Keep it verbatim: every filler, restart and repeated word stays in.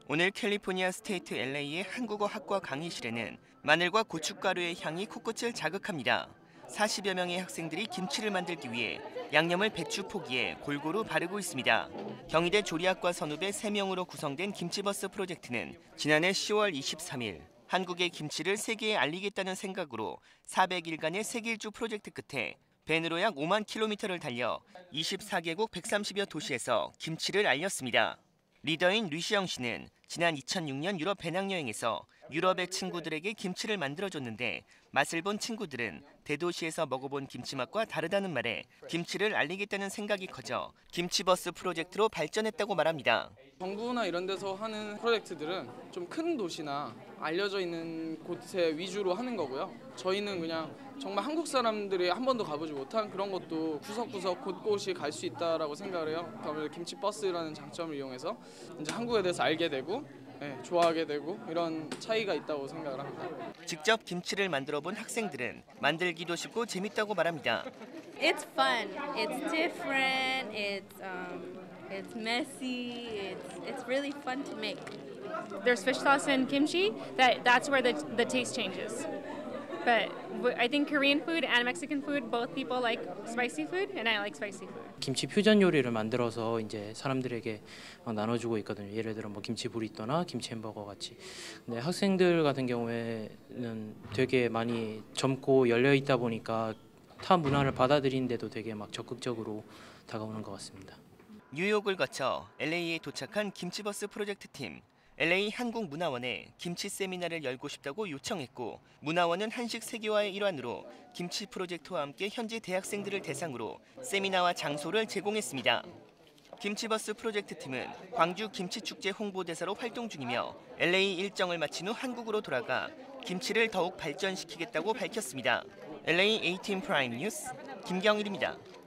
오늘 캘리포니아 스테이트 엘에이의 한국어 학과 강의실에는 마늘과 고춧가루의 향이 코끝을 자극합니다. 사십여 명의 학생들이 김치를 만들기 위해 양념을 배추 포기에 골고루 바르고 있습니다. 경희대 조리학과 선후배 세 명으로 구성된 김치버스 프로젝트는 지난해 시월 이십삼일 한국의 김치를 세계에 알리겠다는 생각으로 사백 일간의 세계 일주 프로젝트 끝에 밴으로 약 오만 킬로미터를 달려 이십사 개국 백삼십여 도시에서 김치를 알렸습니다. 리더인 류시영 씨는 지난 이천육 년 유럽 배낭여행에서 유럽의 친구들에게 김치를 만들어줬는데 맛을 본 친구들은 대도시에서 먹어본 김치 맛과 다르다는 말에 김치를 알리겠다는 생각이 커져 김치버스 프로젝트로 발전했다고 말합니다. 정부나 이런 데서 하는 프로젝트들은 좀 큰 도시나 알려져 있는 곳에 위주로 하는 거고요. 저희는 그냥 정말 한국 사람들이 한 번도 가보지 못한 그런 것도 구석구석 곳곳이 갈 수 있다라고 생각을 해요. 아무래도 김치버스라는 장점을 이용해서 이제 한국에 대해서 알게 되고 네, 좋아하게 되고 이런 차이가 있다고 생각을 합니다. 직접 김치를 만들어 본 학생들은 만들기도 쉽고 재밌다고 말합니다. It's fun. It's different. It's um, it's messy. It's it's really fun to make. There's fish sauce in kimchi. That that's where the the taste changes. But I think Korean food and Mexican food, both people like spicy food, and I like spicy food. 김치 퓨전 요리를 만들어서 이제 사람들에게 나눠주고 있거든요. 예를 들어 뭐 김치 브리또나 김치 햄버거 같이. 근데 학생들 같은 경우에는 되게 많이 젊고 열려 있다 보니까 타 문화를 받아들이는데도 되게 막 적극적으로 다가오는 것 같습니다. 뉴욕을 거쳐 엘에이에 도착한 김치버스 프로젝트 팀. 엘에이 한국문화원에 김치 세미나를 열고 싶다고 요청했고 문화원은 한식 세계화의 일환으로 김치 프로젝트와 함께 현지 대학생들을 대상으로 세미나와 장소를 제공했습니다. 김치버스 프로젝트 팀은 광주 김치축제 홍보대사로 활동 중이며 엘에이 일정을 마친 후 한국으로 돌아가 김치를 더욱 발전시키겠다고 밝혔습니다. 엘에이 에이틴 프라임 뉴스 김경일입니다.